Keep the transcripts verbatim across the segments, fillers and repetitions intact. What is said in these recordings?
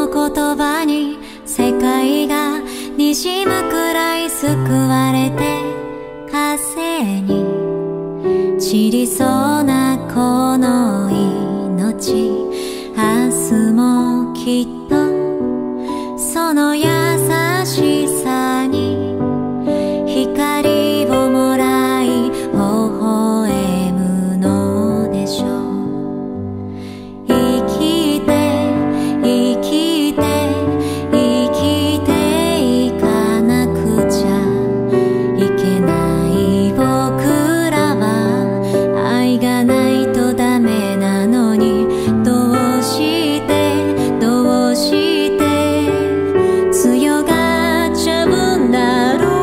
の言葉に世界が滲むくらい救われて風に散りそうなこの命、明日もきっとその優しさに光をもらい微笑むのでしょう。生きて生きて生きていかなくちゃいけない僕らは、愛がないとダメなのにどうしてどうして強がっちゃうんだろ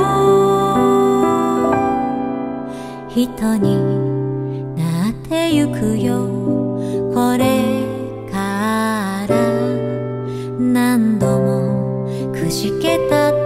う。人になってゆくよこれから、何度もくじけた